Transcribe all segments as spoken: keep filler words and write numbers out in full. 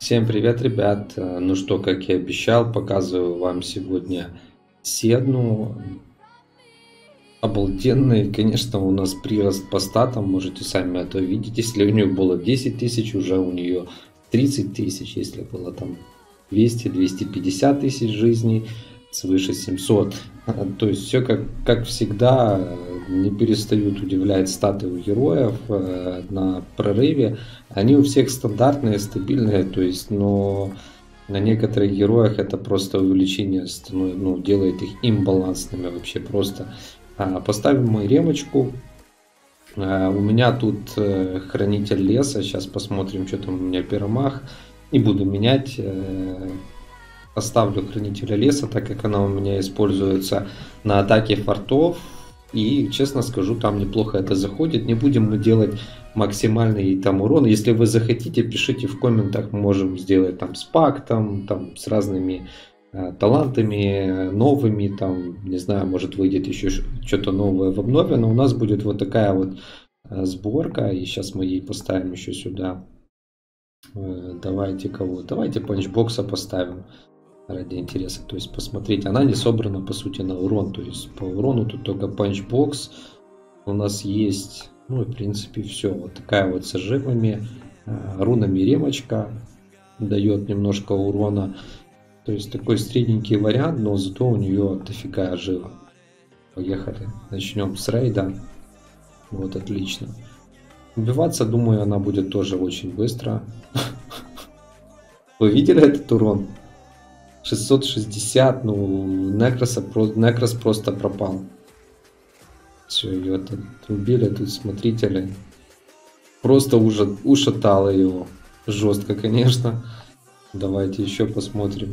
Всем привет, ребят! Ну что, как и обещал, показываю вам сегодня Седну. Обалденный, конечно, у нас прирост по статам, можете сами это видеть. Если у нее было десять тысяч, уже у нее тридцать тысяч. Если было там двести двести пятьдесят тысяч жизней, свыше семьсот. То есть все как, как всегда, не перестают удивлять статы у героев э, на прорыве. Они у всех стандартные, стабильные, то есть, но на некоторых героях это просто увеличение становится, ну, делает их имбалансными вообще просто. А, поставим мы ремочку. А, у меня тут э, хранитель леса. Сейчас посмотрим, что там у меня пиромах. Не буду менять. Э, Поставлю хранителя леса, так как она у меня используется на атаке фортов. И, честно скажу, там неплохо это заходит. Не будем мы делать максимальный там урон. Если вы захотите, пишите в комментах. Можем сделать там с пактом, там с разными э, талантами новыми. Там, не знаю, может выйдет еще что-то новое в обнове. Но у нас будет вот такая вот э, сборка. И сейчас мы ей поставим еще сюда. Э, давайте кого? Давайте панчбокса поставим. Ради интереса, то есть посмотреть, она не собрана по сути на урон, то есть по урону тут только панчбокс у нас есть, ну и в принципе все, вот такая вот с ожимами, рунами ремочка дает немножко урона, то есть такой средненький вариант, но зато у нее дофига ожива. Поехали, начнем с рейда, вот отлично. Убиваться, думаю, она будет тоже очень быстро. Вы видели этот урон? шестьсот шестьдесят, ну, Некроса, Некрос просто пропал. Все, ее тут убили, тут смотрители. Просто уже ушатало его. Жестко, конечно. Давайте еще посмотрим.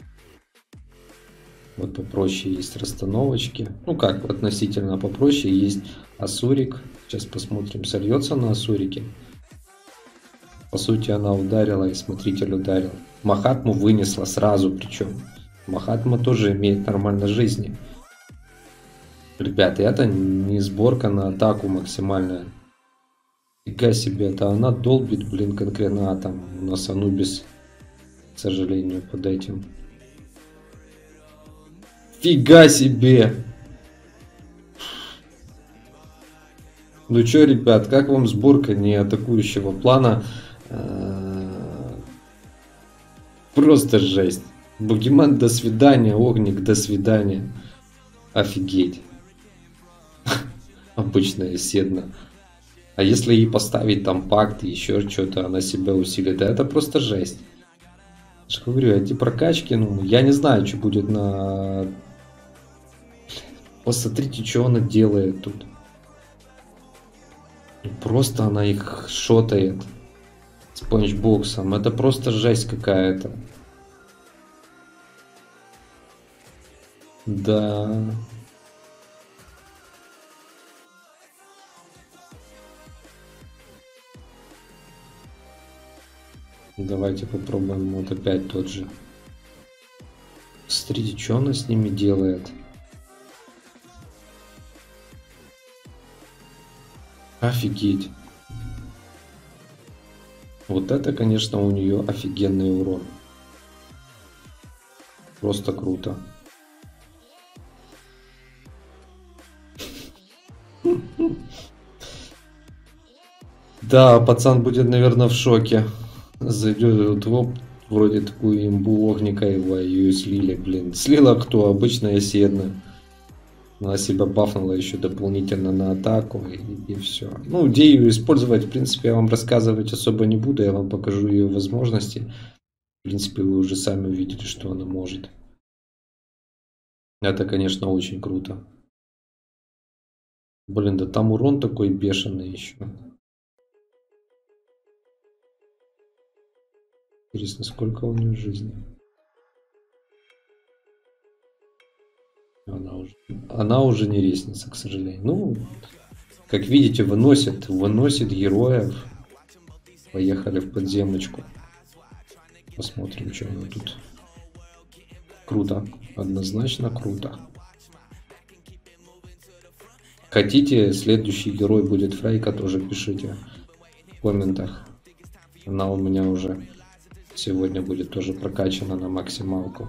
Вот попроще есть расстановочки. Ну как, относительно попроще есть Асурик. Сейчас посмотрим, сольется на Асурике. По сути, она ударила, и смотритель ударил. Махатму вынесла сразу, причем. Махатма тоже имеет нормально жизни. Ребята, это не сборка на атаку максимальная. Фига себе, это она долбит, блин, конкретно. А там у нас Анубис, к сожалению, под этим. Фига себе! Ну чё, ребят, как вам сборка не атакующего плана? Просто жесть. Бугиман, до свидания. Огник, до свидания. Офигеть. Обычная Седна. А если ей поставить там пакт и еще что-то, она себя усилит, да это просто жесть. Я же говорю, эти прокачки, ну, я не знаю, что будет на... Посмотрите, что она делает тут. Просто она их шотает. С панчбоксом. Это просто жесть какая-то. Да. Давайте попробуем вот опять тот же. Смотрите, что она с ними делает. Офигеть. Вот это, конечно, у нее офигенный урон. Просто круто. Да, пацан будет, наверное, в шоке. Зайдет в лоб, вроде такую имбу огника его, ее слили, блин. Слила кто? Обычная Седна. Она себя бафнула еще дополнительно на атаку и, и все. Ну, где ее использовать, в принципе, я вам рассказывать особо не буду. Я вам покажу ее возможности. В принципе, вы уже сами увидели, что она может. Это, конечно, очень круто. Блин, да там урон такой бешеный еще. Интересно, сколько у нее жизни? Она уже, она уже не ресница, к сожалению. Ну, как видите, выносит, выносит героев. Поехали в подземочку. Посмотрим, что она тут. Круто. Однозначно круто. Хотите, следующий герой будет Фрейка, тоже пишите в комментах. Она у меня уже Сегодня будет тоже прокачана на максималку.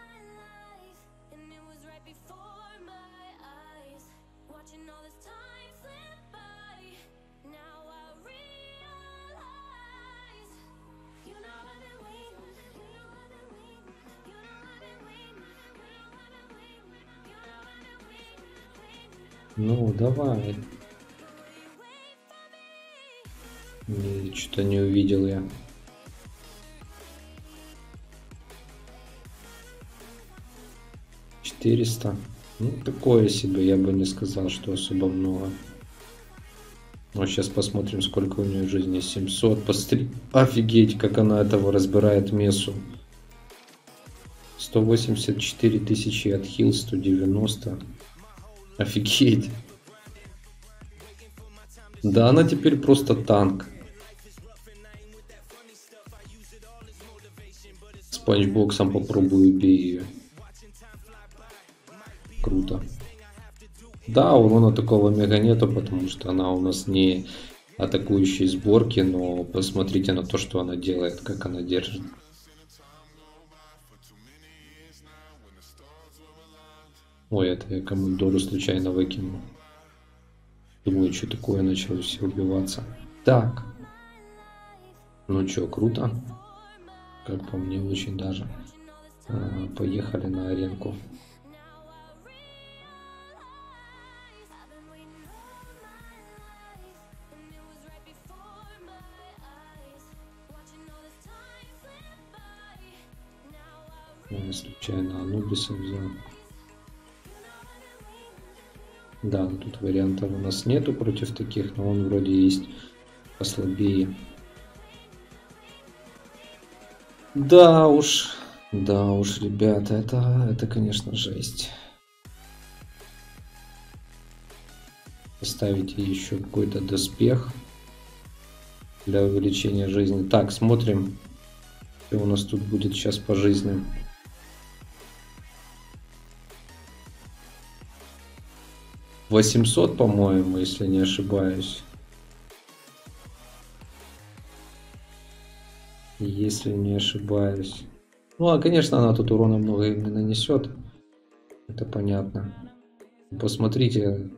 Ну, давай. Что-то не увидел я. четыреста. Ну, такое себе, я бы не сказал, что особо много. Ну, сейчас посмотрим, сколько у нее жизни. семьсот. Посмотри. Офигеть, как она этого разбирает мессу. сто восемьдесят четыре тысячи отхил, сто девяносто. Офигеть. Да, она теперь просто танк. С панчбоксом попробую убей ее. Круто. Да, урона такого мега нету, потому что она у нас не атакующей сборки, но посмотрите на то, что она делает, как она держит. Ой, это я командору случайно выкинул. Думаю, что такое, начал все убиваться. Так. Ну что, круто. Как по мне, очень даже. А, поехали на аренку. Я случайно Анубиса взял. Да, ну тут вариантов у нас нету против таких, но он вроде есть послабее. Да уж, да уж, ребята, это, это конечно, жесть. Поставите еще какой-то доспех для увеличения жизни. Так, смотрим, что у нас тут будет сейчас по жизни. восемьсот, по-моему, если не ошибаюсь. Если не ошибаюсь. Ну, а, конечно, она тут урона много не нанесет. Это понятно. Посмотрите.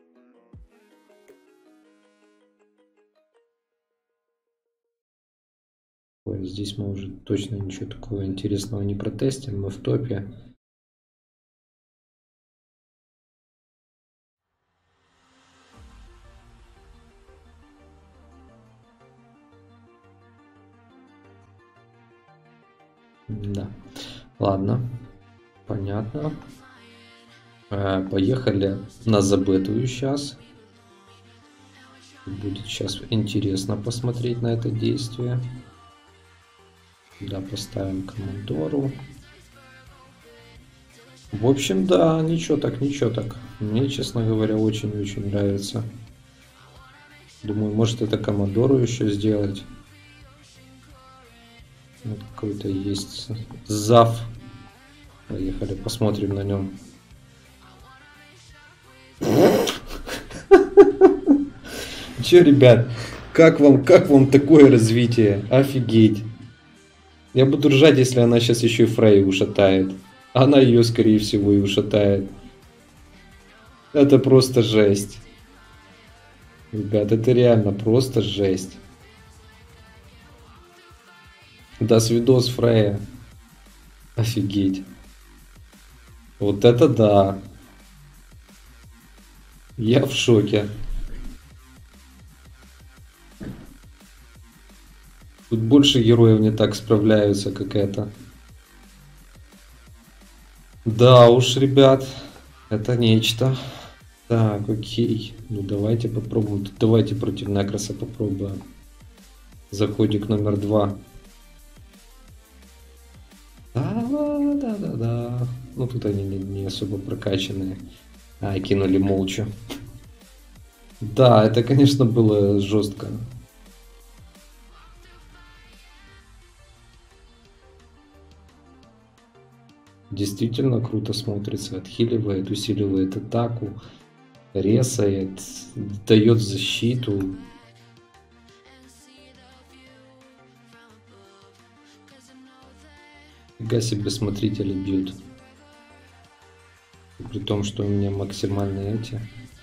Ой, здесь мы уже точно ничего такого интересного не протестим. Мы в топе. Да, ладно, понятно. Поехали на забытую сейчас. Будет сейчас интересно посмотреть на это действие. Да, поставим командору. В общем, да, ничего так, ничего так. Мне, честно говоря, очень-очень нравится. Думаю, может это командору еще сделать. Вот какой-то есть зав. Поехали, посмотрим на нем. Че, ребят, как вам, как вам такое развитие? Офигеть. Я буду ржать, если она сейчас еще и Фрей ушатает. Она ее, скорее всего, и ушатает. Это просто жесть. Ребят, это реально просто жесть. Да, свидос Фрея. Офигеть. Вот это да. Я в шоке. Тут больше героев не так справляются, как это. Да уж, ребят. Это нечто. Так, окей. Ну давайте попробуем. Давайте против Некроса попробуем. Заходик номер два. Да, да, да, да. Ну тут они не, не особо прокачанные. А, кинули молча. Да, это, конечно, было жестко. Действительно круто смотрится. Отхиливает, усиливает атаку, ресает, дает защиту. Фига себе смотрители бьют. При том, что у меня максимальные эти.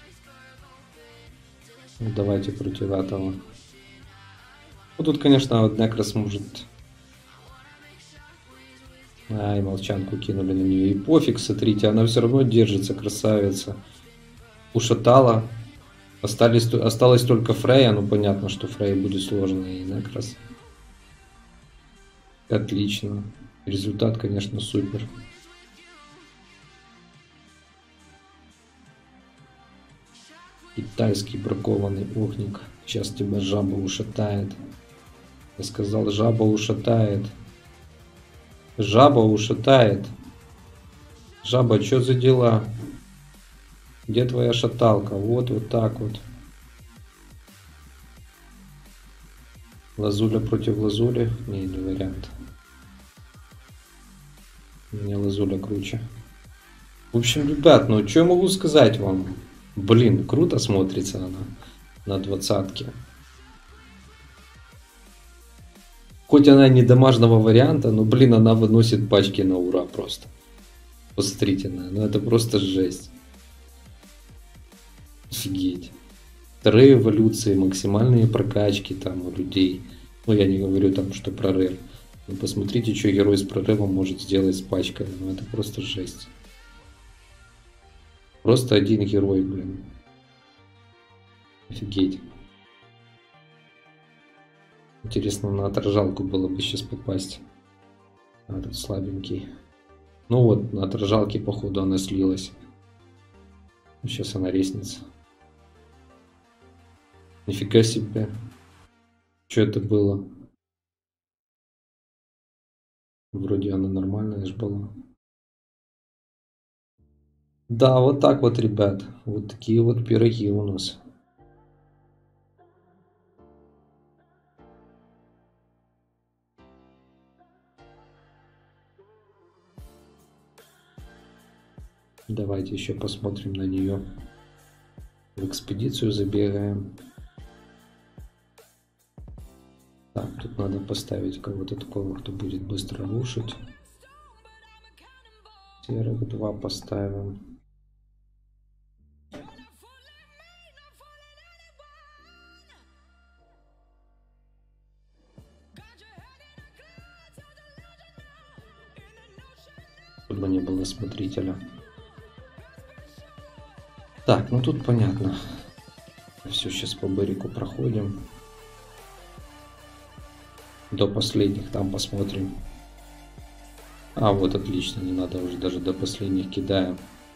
Ну, давайте против этого. Ну, тут, конечно, вот Некрос может... Ай, молчанку кинули на нее. И пофиг, смотрите, она все равно держится, красавица. Ушатала. Остались, осталась только Фрейя. Ну, понятно, что Фрейя будет сложно. И Некрос. Отлично. Результат, конечно, супер. Китайский бракованный огник. Сейчас тебя жаба ушатает. Я сказал, жаба ушатает. Жаба ушатает. Жаба, что за дела? Где твоя шаталка? Вот, вот так вот. Лазуля против лазули? Не, не вариант. У меня лазуля круче. В общем, ребят, ну что я могу сказать вам? Блин, круто смотрится она на двадцатке. Хоть она не домашнего варианта, но, блин, она выносит пачки на ура просто. Посмотрите на, ну это просто жесть. Офигеть. Вторые эволюции, максимальные прокачки там у людей. Ну, я не говорю там, что прорыв. Но посмотрите, что герой с прорывом может сделать с пачкой. Ну, это просто жесть. Просто один герой, блин. Офигеть. Интересно, на отражалку было бы сейчас попасть. А, тут слабенький. Ну вот, на отражалке, походу, она слилась. Сейчас она резнится. Нифига себе. Что это было? Вроде она нормальная же была. Да, вот так вот, ребят. Вот такие вот пироги у нас. Давайте еще посмотрим на нее. В экспедицию забегаем. Так, тут надо поставить кого-то такого, кто будет быстро рушить. Серых два поставим. Чтобы не было смотрителя. Так, ну тут понятно. Все, сейчас по Берику проходим. До последних там посмотрим. А, вот отлично, не надо уже даже до последних кидаем.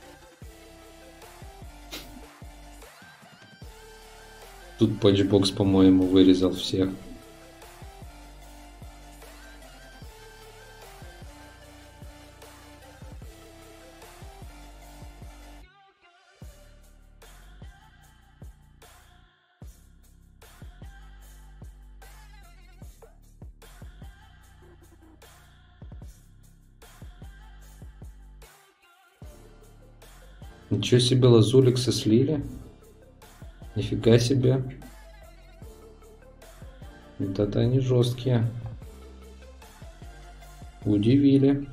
Тут панчбокс, по-моему, вырезал всех. Ничего себе, лазуликсы слили. Нифига себе. Вот это они жесткие. Удивили.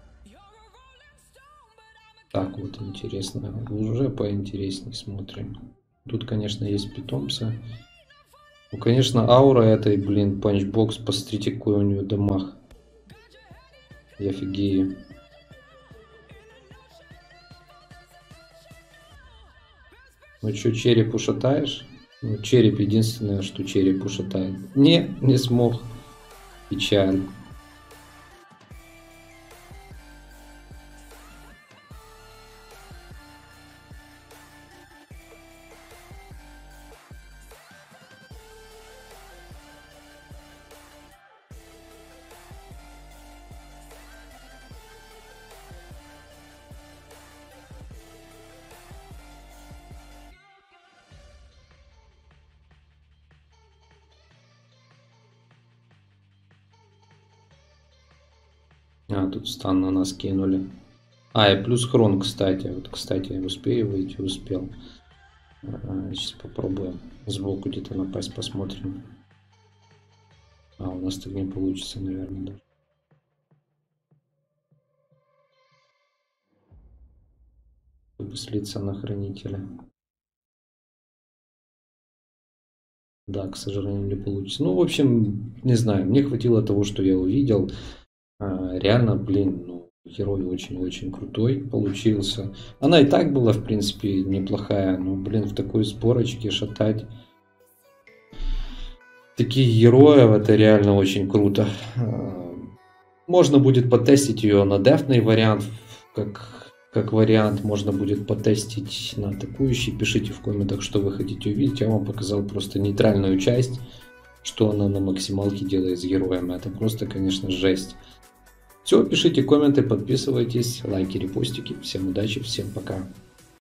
Так, вот интересно. Уже поинтереснее смотрим. Тут, конечно, есть питомцы. Ну, конечно, аура этой, блин, панчбокс. Посмотрите, какой у нее дамаг. Я офигею. Ну что, череп ушатаешь? Ну, череп единственное, что череп ушатает. Не, не смог. Печаль. А, тут стан на нас кинули. А, и плюс хрон, кстати. Вот, кстати, я успею выйти, успел. А, сейчас попробуем сбоку где-то напасть, посмотрим. А, у нас так не получится, наверное, даже. чтобы слиться на хранителя. Да, к сожалению, не получится. Ну, в общем, не знаю, мне хватило того, что я увидел. А, реально, блин, ну, герой очень-очень крутой получился. Она и так была, в принципе, неплохая, но, блин, в такой сборочке шатать таких героев, это реально очень круто. Можно будет потестить ее на дефный вариант, как, как вариант. Можно будет потестить на атакующий. Пишите в комментах, что вы хотите увидеть. Я вам показал просто нейтральную часть, что она на максималке делает с героями. Это просто, конечно, жесть. Все, пишите комменты, подписывайтесь, лайки, репостики. Всем удачи, всем пока.